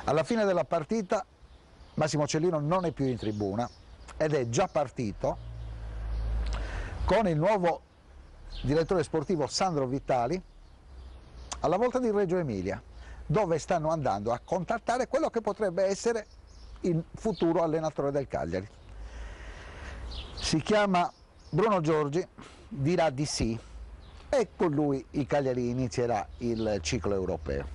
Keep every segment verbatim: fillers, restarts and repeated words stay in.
Alla fine della partita Massimo Cellino non è più in tribuna ed è già partito con il nuovo direttore sportivo Sandro Vitali alla volta di Reggio Emilia, dove stanno andando a contattare quello che potrebbe essere il futuro allenatore del Cagliari. Si chiama Bruno Giorgi, dirà di sì e con lui il Cagliari inizierà il ciclo europeo.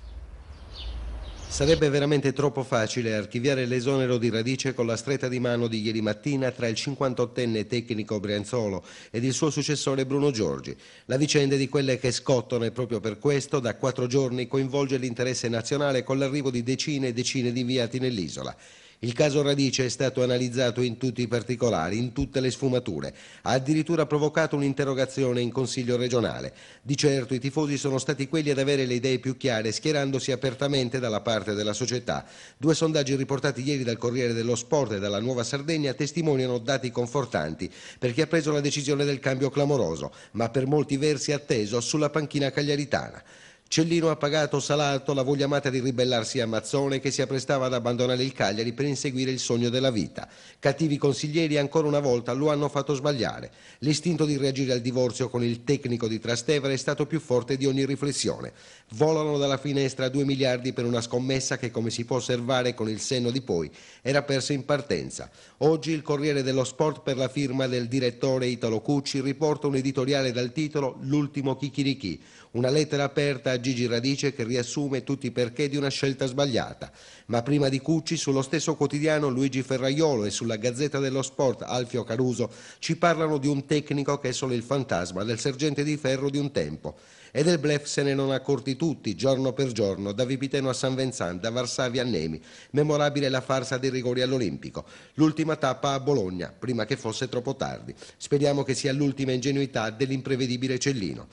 Sarebbe veramente troppo facile archiviare l'esonero di Radice con la stretta di mano di ieri mattina tra il cinquantottenne tecnico Brianzolo ed il suo successore Bruno Giorgi. La vicenda è di quelle che scottano e proprio per questo da quattro giorni coinvolge l'interesse nazionale con l'arrivo di decine e decine di inviati nell'isola. Il caso Radice è stato analizzato in tutti i particolari, in tutte le sfumature. Ha addirittura provocato un'interrogazione in Consiglio regionale. Di certo i tifosi sono stati quelli ad avere le idee più chiare, schierandosi apertamente dalla parte della società. Due sondaggi riportati ieri dal Corriere dello Sport e dalla Nuova Sardegna testimoniano dati confortanti per chi ha preso la decisione del cambio clamoroso, ma per molti versi atteso sulla panchina cagliaritana. Cellino ha pagato salato la voglia amata di ribellarsi a Mazzone che si apprestava ad abbandonare il Cagliari per inseguire il sogno della vita. Cattivi consiglieri ancora una volta lo hanno fatto sbagliare. L'istinto di reagire al divorzio con il tecnico di Trastevere è stato più forte di ogni riflessione. Volano dalla finestra due miliardi per una scommessa che, come si può osservare con il senno di poi, era persa in partenza. Oggi il Corriere dello Sport, per la firma del direttore Italo Cucci, riporta un editoriale dal titolo L'ultimo chicchirichì, una lettera aperta a Gigi Radice che riassume tutti i perché di una scelta sbagliata. Ma prima di Cucci, sullo stesso quotidiano Luigi Ferraiolo e sulla Gazzetta dello Sport Alfio Caruso ci parlano di un tecnico che è solo il fantasma del sergente di ferro di un tempo. E del bluff se ne non accorti tutti, giorno per giorno, da Vipiteno a San Vincent, da Varsavia a Nemi. Memorabile la farsa dei rigori all'Olimpico. L'ultima tappa a Bologna, prima che fosse troppo tardi. Speriamo che sia l'ultima ingenuità dell'imprevedibile Cellino.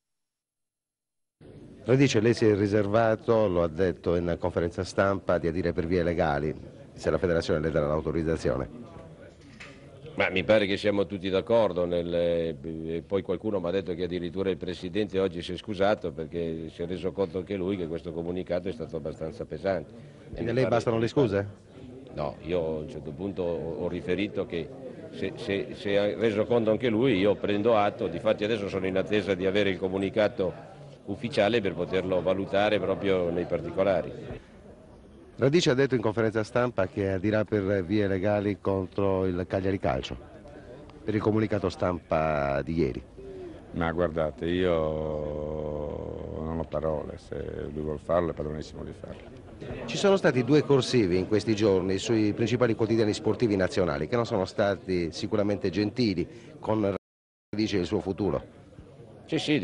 Radice, lei si è riservato, lo ha detto in conferenza stampa, di adire per vie legali, se la federazione le darà l'autorizzazione. Ma mi pare che siamo tutti d'accordo, nel... poi qualcuno mi ha detto che addirittura il Presidente oggi si è scusato perché si è reso conto anche lui che questo comunicato è stato abbastanza pesante. E a lei bastano le scuse? No, io a un certo punto ho riferito che se, se, se ha reso conto anche lui io prendo atto, difatti adesso sono in attesa di avere il comunicato ufficiale per poterlo valutare proprio nei particolari. Radice ha detto in conferenza stampa che adirà per vie legali contro il Cagliari Calcio, per il comunicato stampa di ieri. Ma guardate, io non ho parole, se lui vuol farlo è padronissimo di farlo. Ci sono stati due corsivi in questi giorni sui principali quotidiani sportivi nazionali che non sono stati sicuramente gentili con Radice e il suo futuro. Sì, sì,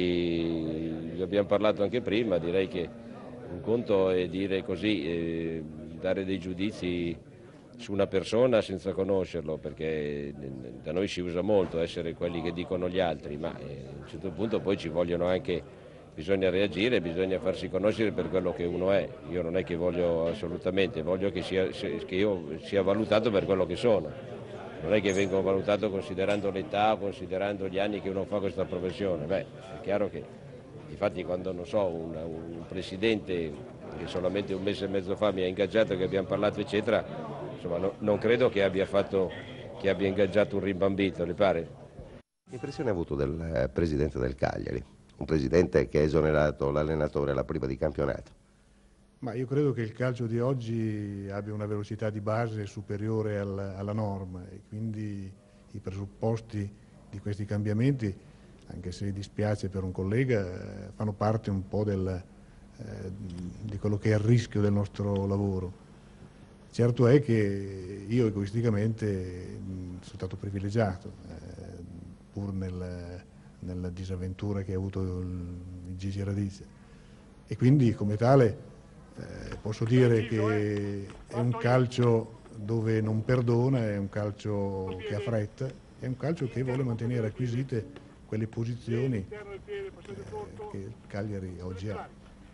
difatti abbiamo parlato anche prima, direi che un conto è dire così, eh, dare dei giudizi su una persona senza conoscerlo, perché da noi si usa molto essere quelli che dicono gli altri, ma eh, a un certo punto poi ci vogliono anche, bisogna reagire, bisogna farsi conoscere per quello che uno è. Io non è che voglio assolutamente, voglio che, sia, che io sia valutato per quello che sono. Non è che vengo valutato considerando l'età, considerando gli anni che uno fa questa professione. Beh, è chiaro che, infatti quando, non so, un, un presidente che solamente un mese e mezzo fa mi ha ingaggiato, che abbiamo parlato eccetera, insomma no, non credo che abbia fatto, che abbia ingaggiato un rimbambito, le pare? Che impressione ha avuto del presidente del Cagliari? Un presidente che ha esonerato l'allenatore alla prima di campionato. Ma io credo che il calcio di oggi abbia una velocità di base superiore al, alla norma e quindi i presupposti di questi cambiamenti, anche se dispiace per un collega, fanno parte un po' del, eh, di quello che è il rischio del nostro lavoro. Certo è che io egoisticamente mh, sono stato privilegiato, eh, pur nel, nella disavventura che ha avuto il, il Gigi Radice, e quindi come tale Eh, posso dire che è un calcio dove non perdona, è un calcio che ha fretta, è un calcio che vuole mantenere acquisite quelle posizioni eh, che il Cagliari oggi ha.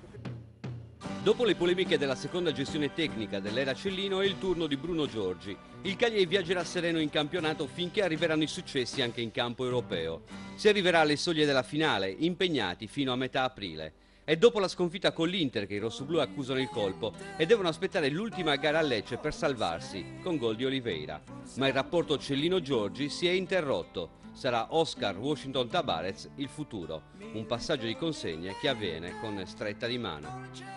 Dopo le polemiche della seconda gestione tecnica dell'era Cellino è il turno di Bruno Giorgi. Il Cagliari viaggerà sereno in campionato finché arriveranno i successi anche in campo europeo. Si arriverà alle soglie della finale, impegnati fino a metà aprile. È dopo la sconfitta con l'Inter che i rossoblù accusano il colpo e devono aspettare l'ultima gara a Lecce per salvarsi, con gol di Oliveira. Ma il rapporto Cellino-Giorgi si è interrotto. Sarà Oscar Washington Tabarez il futuro. Un passaggio di consegne che avviene con stretta di mano.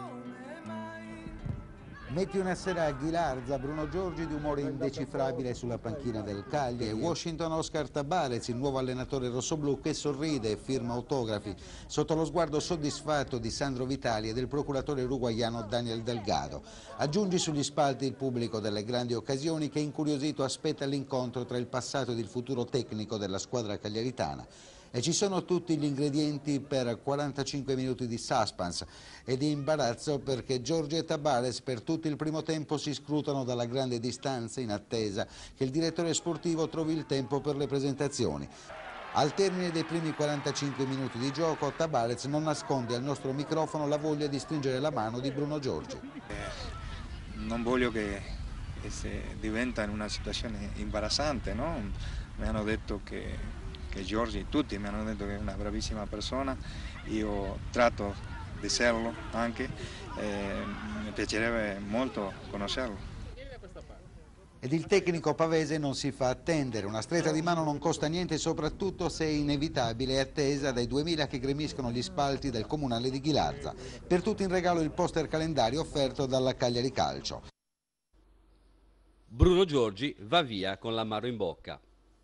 Metti una sera a Ghilarza, Bruno Giorgi di umore indecifrabile sulla panchina del Cagliari e Washington Oscar Tabarez, il nuovo allenatore rossoblù, che sorride e firma autografi sotto lo sguardo soddisfatto di Sandro Vitali e del procuratore uruguaiano Daniel Delgado. Aggiungi sugli spalti il pubblico delle grandi occasioni che incuriosito aspetta l'incontro tra il passato ed il futuro tecnico della squadra cagliaritana. E ci sono tutti gli ingredienti per quarantacinque minuti di suspense e di imbarazzo, perché Giorgi e Tabarez per tutto il primo tempo si scrutano dalla grande distanza in attesa che il direttore sportivo trovi il tempo per le presentazioni. Al termine dei primi quarantacinque minuti di gioco, Tabarez non nasconde al nostro microfono la voglia di stringere la mano di Bruno Giorgi. Eh, non voglio che, che se diventa una situazione imbarazzante, no? Mi hanno detto che che Giorgi, tutti mi hanno detto che è una bravissima persona, io tratto di serlo anche, eh, mi piacerebbe molto conoscerlo. Ed il tecnico pavese non si fa attendere, una stretta di mano non costa niente, soprattutto se è inevitabile e attesa dai duemila che gremiscono gli spalti del comunale di Ghilarza. Per tutti in regalo il poster calendario offerto dalla Cagliari Calcio. Bruno Giorgi va via con l'amaro in bocca.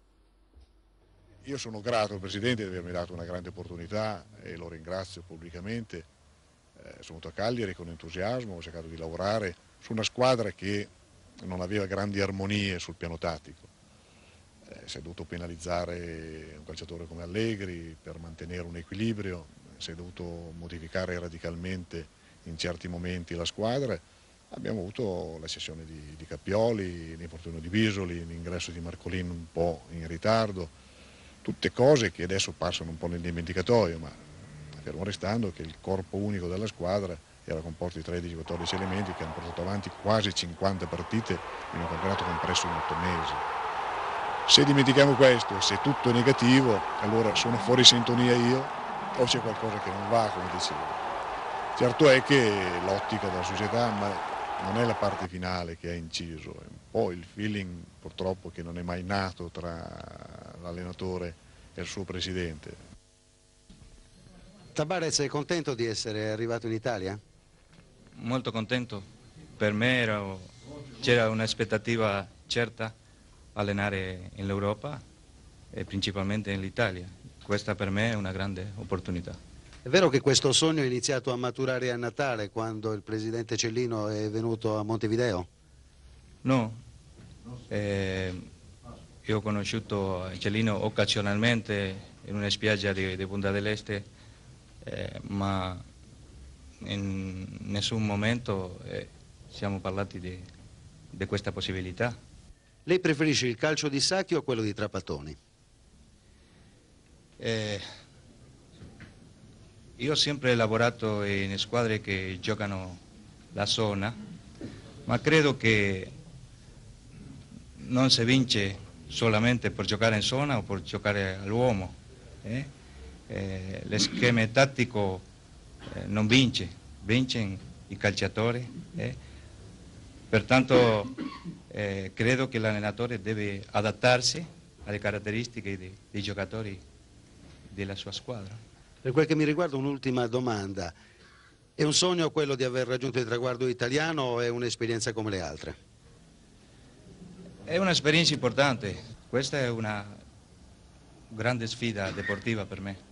Io sono grato al Presidente di avermi dato una grande opportunità e lo ringrazio pubblicamente. Eh, sono venuto a Cagliari con entusiasmo, ho cercato di lavorare su una squadra che non aveva grandi armonie sul piano tattico. Eh, si è dovuto penalizzare un calciatore come Allegri per mantenere un equilibrio, si è dovuto modificare radicalmente in certi momenti la squadra. Abbiamo avuto la cessione di, di Cappioli, l'infortunio di Bisoli, l'ingresso di Marcolin un po' in ritardo. Tutte cose che adesso passano un po' nel dimenticatoio, ma fermo restando che il corpo unico della squadra era composto di tredici quattordici elementi che hanno portato avanti quasi cinquanta partite in un campionato compresso in otto mesi. Se dimentichiamo questo, se tutto è negativo, allora sono fuori sintonia io o c'è qualcosa che non va, come dicevo. Certo è che l'ottica della società, ma non è la parte finale che ha inciso, è un po' il feeling purtroppo che non è mai nato tra l'allenatore e il suo presidente. Tabarez è contento di essere arrivato in Italia? Molto contento, per me c'era un'aspettativa certa allenare in Europa e principalmente in Italia. Questa per me è una grande opportunità. È vero che questo sogno è iniziato a maturare a Natale, quando il presidente Cellino è venuto a Montevideo? No, eh, io ho conosciuto Cellino occasionalmente in una spiaggia di, di Punta del Este, eh, ma in nessun momento eh, siamo parlati di, di questa possibilità. Lei preferisce il calcio di Sacchi o quello di Trapattoni? Eh, io ho sempre lavorato in squadre che giocano la zona, ma credo che non si vince solamente per giocare in zona o per giocare all'uomo. Eh? Eh, lo schema tattico eh, non vince, vincono i calciatori. Eh? Pertanto eh, credo che l'allenatore deve adattarsi alle caratteristiche dei, dei giocatori della sua squadra. Per quel che mi riguarda un'ultima domanda. È un sogno quello di aver raggiunto il traguardo italiano o è un'esperienza come le altre? È un'esperienza importante, questa è una grande sfida deportiva per me.